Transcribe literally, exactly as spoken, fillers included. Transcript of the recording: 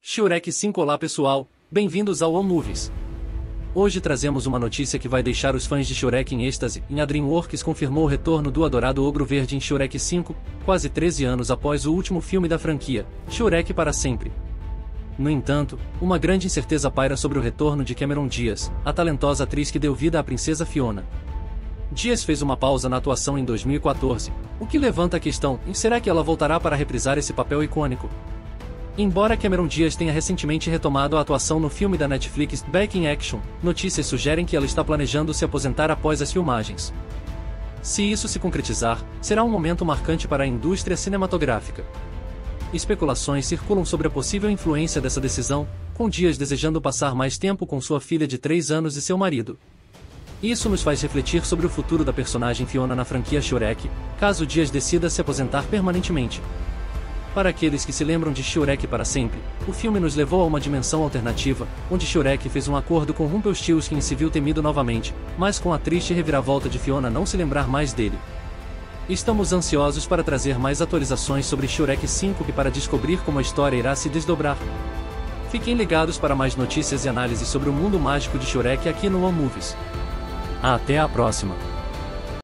Shrek cinco. Olá pessoal, bem-vindos ao One Movies. Hoje trazemos uma notícia que vai deixar os fãs de Shrek em êxtase. A DreamWorks confirmou o retorno do adorado Ogro Verde em Shrek cinco, quase treze anos após o último filme da franquia, Shrek para sempre. No entanto, uma grande incerteza paira sobre o retorno de Cameron Diaz, a talentosa atriz que deu vida à princesa Fiona. Diaz fez uma pausa na atuação em dois mil e quatorze, o que levanta a questão: será que ela voltará para reprisar esse papel icônico? Embora Cameron Diaz tenha recentemente retomado a atuação no filme da Netflix Back in Action, notícias sugerem que ela está planejando se aposentar após as filmagens. Se isso se concretizar, será um momento marcante para a indústria cinematográfica. Especulações circulam sobre a possível influência dessa decisão, com Diaz desejando passar mais tempo com sua filha de três anos e seu marido. Isso nos faz refletir sobre o futuro da personagem Fiona na franquia Shrek, caso Diaz decida se aposentar permanentemente. Para aqueles que se lembram de Shrek para sempre, o filme nos levou a uma dimensão alternativa, onde Shrek fez um acordo com Rumpelstiltskin e se viu temido novamente, mas com a triste reviravolta de Fiona não se lembrar mais dele. Estamos ansiosos para trazer mais atualizações sobre Shrek cinco e para descobrir como a história irá se desdobrar. Fiquem ligados para mais notícias e análises sobre o mundo mágico de Shrek aqui no One Movies. Até a próxima!